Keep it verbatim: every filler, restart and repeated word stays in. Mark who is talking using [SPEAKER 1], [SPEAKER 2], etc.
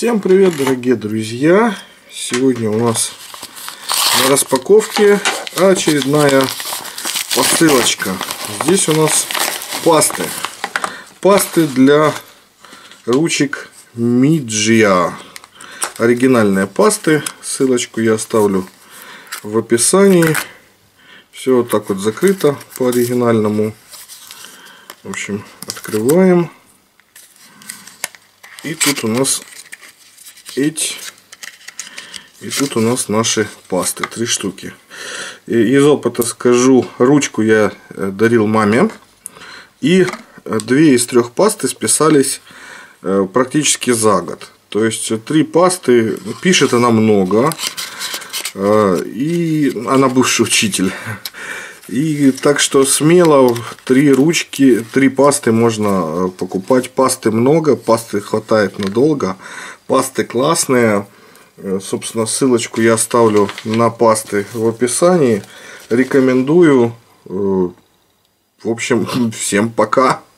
[SPEAKER 1] Всем привет, дорогие друзья! Сегодня у нас на распаковке очередная посылочка. Здесь у нас пасты. Пасты для ручек Mijia. Оригинальные пасты. Ссылочку я оставлю в описании. Все вот так вот закрыто по оригинальному. В общем, открываем. И тут у нас эти. И тут у нас наши пасты. Три штуки. И из опыта скажу, ручку я дарил маме. И две из трех пасты списались практически за год. То есть три пасты, пишет она много. И она бывший учитель. И так что смело три ручки, три пасты можно покупать. Пасты много, пасты хватает надолго. Пасты классные. Собственно, ссылочку я оставлю на пасты в описании. Рекомендую. В общем, всем пока.